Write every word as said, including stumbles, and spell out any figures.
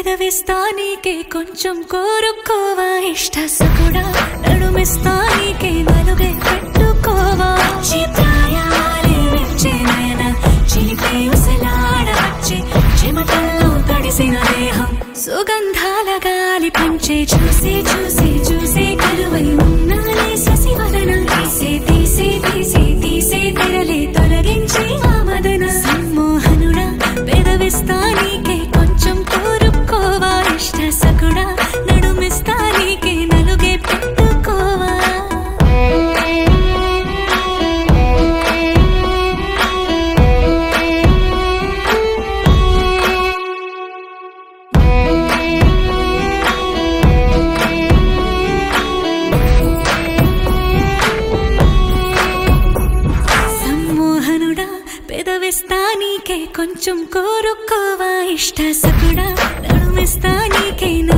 పెదవిస్తా నీకే కొంచెం కోరుకోవా ఇష్ట సకుడా నడుమిస్తా నీకే నలుగే పెట్టుకోవా చిత్రాయాలే విచ్చే నయన చిలిపే ఉసలాడ వచ్చే చెమటల్లో తడిసిన దేహం సుగంధాల గాలి పంచే చూసే చూసే చూసే కరువై ఉన్నాలే శశివదన తీసే తీసే తీసే తీసే తెరలే తొలగించి ఆ మదన సమ్మోహనుడా పెదవిస్తా నీకే కొంచెం కోరుకోవా ఇష్ట సకుడా నడుమిస్తా నీకే నలుగే పెట్టుకోవా సమ్మోహనుడా పెదవిస్తా నీకే కొంచెం కోరుకోవా ఇష్ట సకుడా నడుమిస్తా నీకే